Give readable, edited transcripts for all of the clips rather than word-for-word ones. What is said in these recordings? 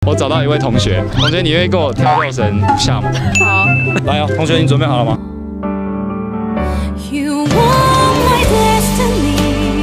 我找到一位同学，同学，你愿意跟我跳跳绳5下吗？ 好， 来哦，同学，你准备好了吗？ You want my destiny.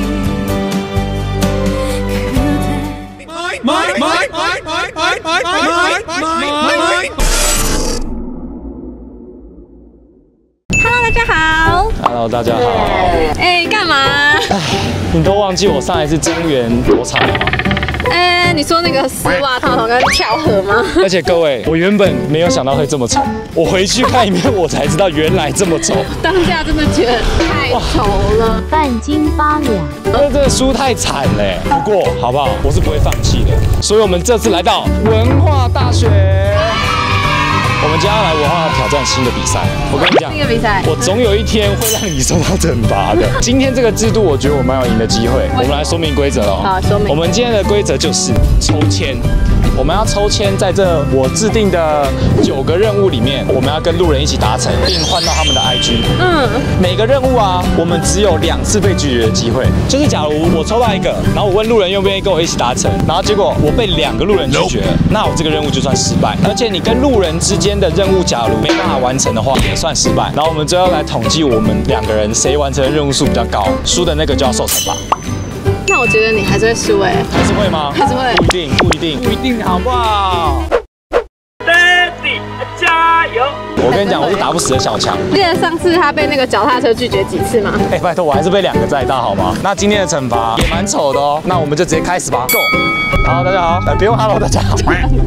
Hello， 大家好。 Hello， 大家好。 哎，干嘛？ 你都忘记我上一次增援多长了吗？ 你说那个丝袜套头跟跳河吗？ 而且各位，我原本没有想到会这么丑，我回去看影片，我才知道原来这么丑。 当下真的觉得太丑了， 半斤8两。 这个输太惨了。不过好不好，我是不会放弃的。所以我们这次来到文化大学。 我们今天要来文化挑战新的比赛，我跟你讲， 新的比赛， 我总有一天会让你受到惩罚的。今天这个制度，我觉得我蛮有赢的机会。我们来说明规则哦。 好，说明。 我们今天的规则就是抽签，我们要抽签，在这我制定的9个任务里面，我们要跟路人一起达成，并换到他们的 IG。每个任务啊，我们只有2次被拒绝的机会。就是假如我抽到一个，然后我问路人愿不愿意跟我一起达成，然后结果我被2个路人拒绝了，那我这个任务就算失败。而且你跟路人之间的任务，假如没办法完成的话，也算失败。然后我们最后来统计我们2个人谁完成的任务数比较高，输的那个就要受惩罚。 那我觉得你还是会输哎。 还是会吗？ 还是会。 不一定，好不好 ？Daddy， 加油！我跟你讲，我是打不死的小强。 记得上次他被那个脚踏车拒绝几次吗？ 哎，拜托，我还是被2个载到好吗？那今天的惩罚也蛮丑的哦。那我们就直接开始吧 ，Go！ 好，大家好，不用 Hello， 大家好。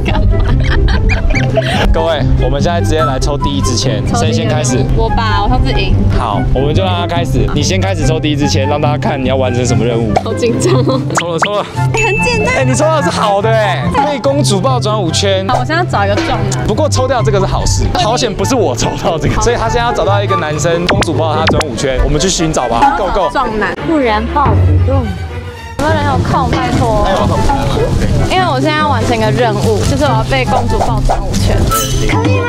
各位，我们现在直接来抽第1支签，谁先开始？ 我吧，我上次赢。 好，我们就让他开始。你先开始抽第1支签，让大家看你要完成什么任务。 好紧张哦。 抽了。 很简单。 哎，你抽到的是好的哎，被公主抱转5圈。 好，我现在找一个壮男。 不过抽掉这个是好事，好险不是我抽到这个，所以他现在要找到一个男生，公主抱他转5圈，我们去寻找吧。Go！ 壮男。 不然抱不动。 有没有人有空？拜托。因为我现在要完成一个任务，就是我要被公主抱转5圈，可以吗？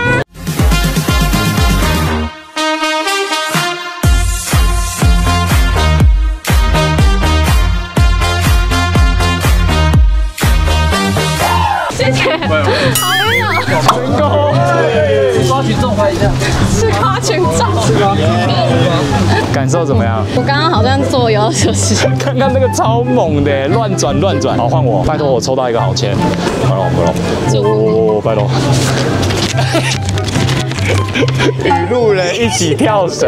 谢谢。好晕哦。 成功。 吃瓜群众拍一下。 吃瓜群众。 感受怎么样？ 我刚刚好像做游乐设施， 刚刚那个超猛的，乱转。好，换我，拜托我抽到一个好签，拜托，拜托。与路人一起跳绳。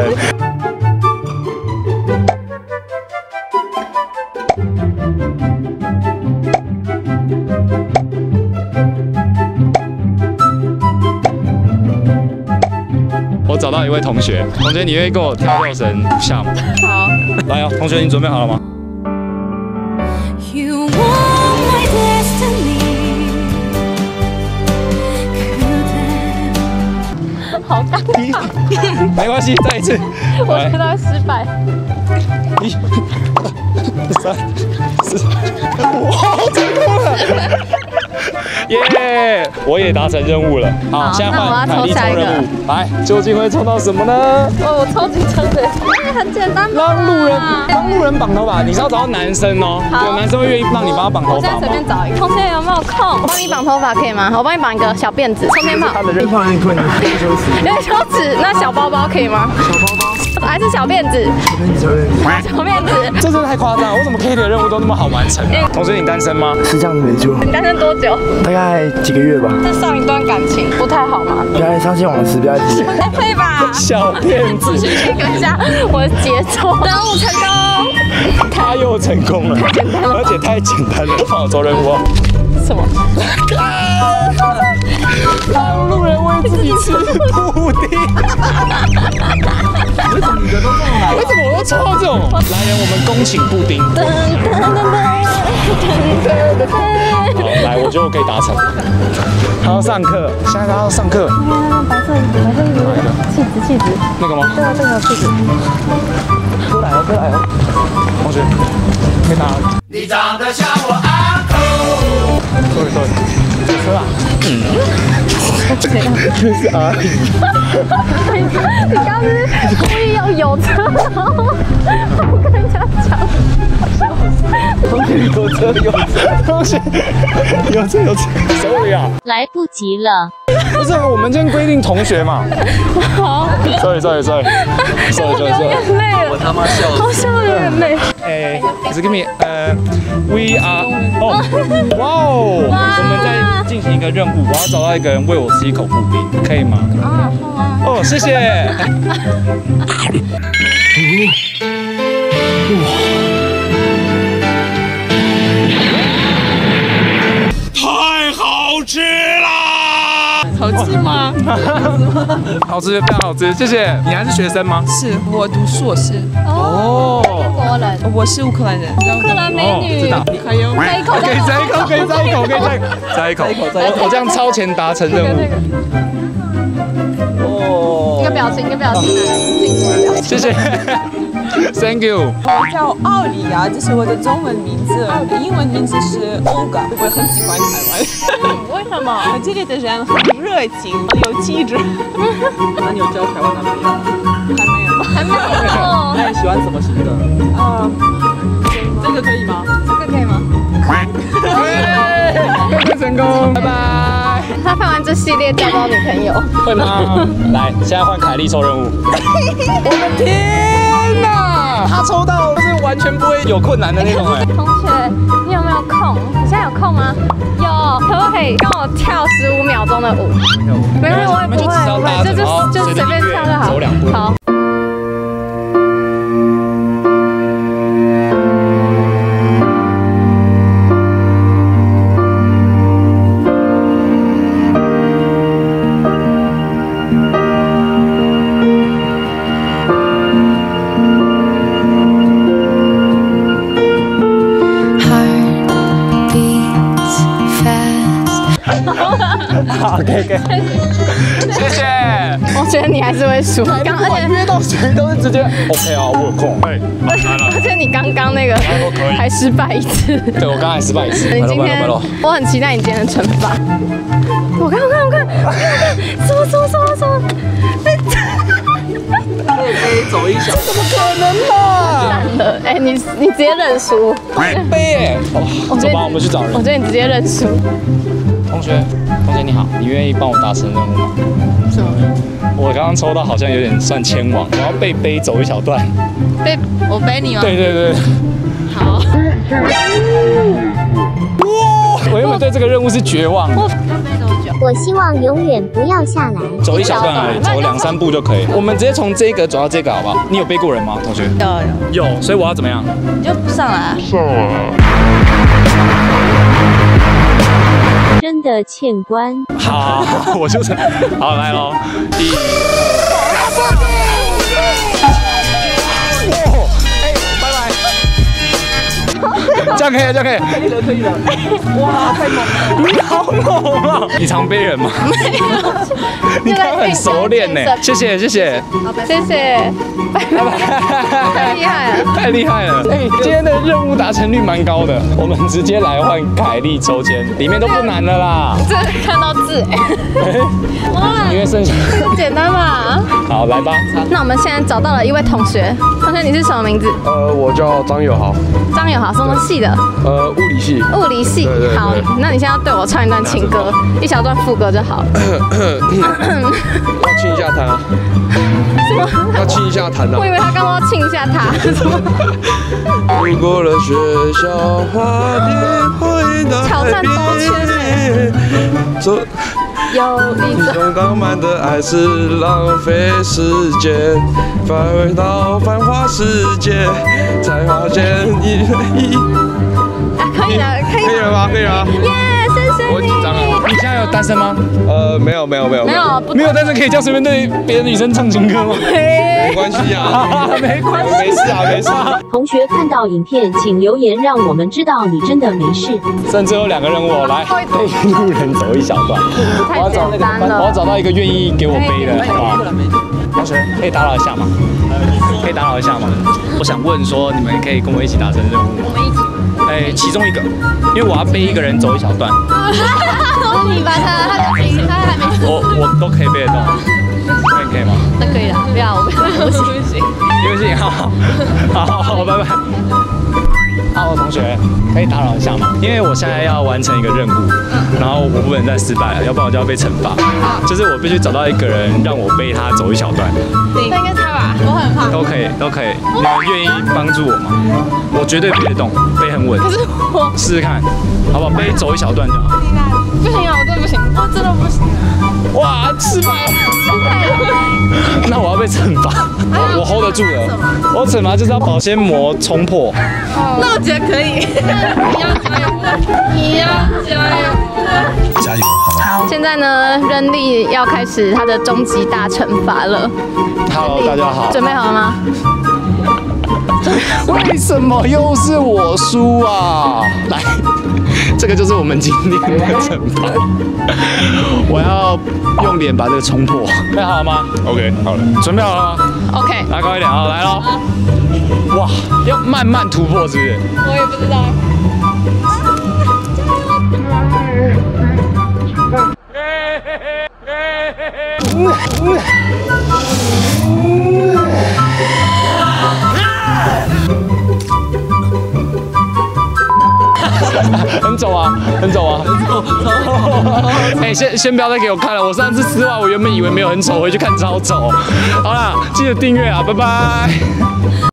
我找到一位同学，同学，你愿意跟我跳跳绳5下吗？ 好， 来哦，同学，你准备好了吗？ You want my destiny. 好尴尬， 没关系，再一次。 我觉得会失败。 1、2、3、4，哇，成功了！耶！我也达成任务了。好，现在换凯莉抽任务。来，究竟会抽到什么呢？ 我超紧张的，很简单吧？ 让路人绑头发，你是要找到男生哦。有男生会愿意让你帮他绑头发吗？ 我现在随便找一个。同学有没有空？我帮你绑头发可以吗？我帮你绑一个小辫子，充电炮。 电炮有点困难，有点羞耻。 有点羞耻，那小包包可以吗？ 小包包。 还是小辫子？小辫子。 这真的太夸张了！为什么 K 的任务都那么好完成啊？同学，你单身吗？ 是这样子没错。 你单身多久？ 大概几个月吧。 是上一段感情不太好吗？ 不要伤心往事，不要急。 可以吧？ 小辫子。 去跟一下我的节奏。任务成功。 他又成功了，而且太简单了。帮我做任务哦。 什么？ 让路人为自己吃布丁。 为什么你的都这么难？ 为什么我都抽到这种？来人，我们恭请布丁。好，来，我觉得我可以达成。他要上课，现在他要上课。 白色衣服，气质。 那个吗？ 对啊，这个气质。 过来哦， 同学，可以拿。 你长得像我阿公。 sorry， 有车啊。这是阿姨。 你刚是故意要有车，然后不跟人家讲。 有车，sorry 啊， 来不及了。 不是，我们今天规定同学嘛。 好， sorry。 流眼泪了， 我他妈笑死。 好笑的眼泪。 哎 ，excuse me， we are， 哇哦，我们在进行一个任务，我要找到一个人为我吃一口布丁，可以吗？ 啊，好啊。 哦，谢谢。太好吃啦！ 好吃吗？ 好吃，非常好吃，谢谢。你还是学生吗？ 是我读硕士， 哦， 英国人， 我是乌克兰人。 乌克兰美女， 知道。 还有再一口， 可以再一口，可以再一口，可以再一口，我这样超前达成任务。 一个表情，一个表情， 谢谢，Thank you。 我叫奥利亚，这是我的中文名字，英文名字是 Olga。我很喜欢台湾， 为什么？ 这里的人很热情，有气质。 那你有交台湾男朋友吗？ 还没有。 那你喜欢什么型的？ 这个可以吗？ 这个可以吗？ 对，成功，拜拜。 他看完这系列交不到女朋友， 会吗？来，现在换凯莉抽任务。我的天哪，他抽到是完全不会有困难的那种哎。 同学，你有没有空？你现在有空吗？有，可不可以跟我跳15秒钟的舞？没有，我也不会，就随便跳就好。 走2步。 好。 好，可以，谢谢。 我觉得你还是会输，而且约到谁都是直接 OK 啊，我有空。对，来了。 而且你刚刚那个还失败一次。 对，我刚才失败一次。 你今天，我很期待你今天的惩罚。我看，什么？ 可以走一小， 怎么可能啦？ 惨了，哎，你直接认输。 杯耶！走吧，我们去找人。 我觉得你直接认输。 同学你好，你愿意帮我达成任务吗？ 什么？ 我刚刚抽到好像有点算前往，我要被背走一小段。 我背你吗？ 对。 好。 我原本对这个任务是绝望。 要背多久？ 我希望永远不要下来。 走一小段而已，走2、3步就可以。我们直接从这个走到这个，好不好？你有背过人吗，同学？有，所以我要怎么样？ 你就上来。 真的欠关。 好，我就是好来喽。1、2、拜拜。这样可以了。哇，太猛了！你好猛啊！你常背人吗？没有。你刚刚很熟练呢。谢谢。 谢谢，拜拜。 太厉害了！哎，今天的任务达成率蛮高的，我们直接来换凯莉抽签，里面都不难了啦。 这看到字哎，哇， 因为剩下简单吧？ 好，来吧。 那我们现在找到了一位同学，你是什么名字？ 我叫张友豪， 张友豪，什么系的？ 物理系。 物理系。 对。 好，那你现在要对我唱一段情歌，一小段副歌就好。 要亲一下痰啊！ 什么？ 要亲一下痰啊！ 我以为他刚刚要亲一下他。 路过了学校花店，回到海边。走。 有一种浪漫的爱是浪费时间，返回到繁华世界，才发现可以了吗？可以吗？ 耶，谢谢你。 我紧张了。你现在有单身吗？ 没有，没有单身可以叫随便对别的女生唱情歌吗？ 没关系啊， 没关系， 没事。 同学看到影片，请留言让我们知道你真的没事。 剩最后2个任务，来背路人走一小段。 太简单了。 我要找到一个愿意给我背的，好不好？同学，可以打扰一下吗？我想问说，你们可以跟我一起达成任务吗？ 我们一起。 其中一个，因为我要背一个人走一小段。 你把他的名，他还没。 我都可以背得动，那你可以吗？ 那可以了，不要，我不行。 游戏，好，拜拜。Hello， 同学，可以打扰一下吗？因为我现在要完成一个任务，然后我不能再失败了，要不然我就要被惩罚。就是我必须找到一个人，让我背他走一小段。 那应该他吧？我很怕。 都可以。你们愿意帮助我吗？我绝对背得动，背很稳。 可是我试试看，好不好？背走一小段就好。 不行啊，我真的不行，我真的不行。 哇，失败了！那我要被惩罚，我 hold 得住的。我惩罚就是要保鲜膜冲破。 那我觉得可以。你要加油！ 加油，好吗？ 好，现在呢，任丽要开始她的终极大惩罚了。 Hello， 大家好。 准备好了吗？ 为什么又是我输啊？来，这个就是我们今天的惩罚。我要用脸把这个冲破。准备好了吗 OK， 好了。 准备好了吗 OK， 拉高一点啊，来喽！哇，要慢慢突破是不是？ 我也不知道。 很走啊！哎，先不要再给我看了，我上次撕完，我原本以为没有很丑，回去看超丑。好啦，记得订阅啊，拜拜。